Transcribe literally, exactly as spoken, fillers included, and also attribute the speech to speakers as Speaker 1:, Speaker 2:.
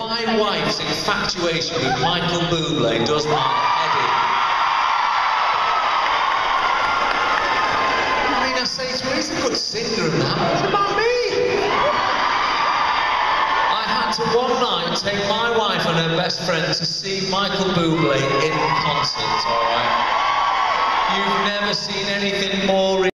Speaker 1: my wife's infatuation with Michael Bublé does my head in. I mean, I say to her, he's a good singer and that, what about me? I had to one night take my wife and her best friend to see Michael Bublé in concert, alright? You've never seen anything more